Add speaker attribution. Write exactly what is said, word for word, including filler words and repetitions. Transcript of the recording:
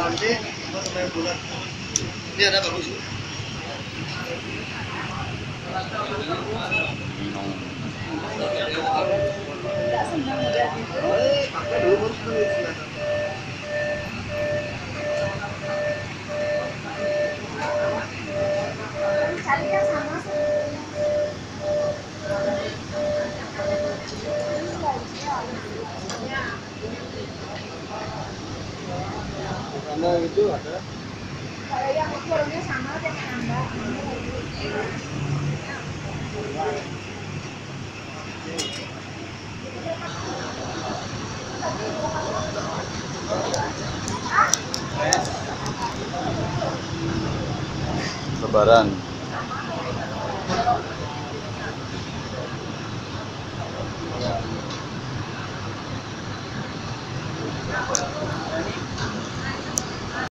Speaker 1: Ini sama yang bulat. Ini ada bagus.
Speaker 2: Enggak senang lihat itu.
Speaker 1: Eh, pakai dulu baru kelihatan.
Speaker 2: Cari yang sama sih.
Speaker 1: Karena itu ada.
Speaker 2: Kalau yang ukurnya sama jangan nambah.
Speaker 3: Lebaran.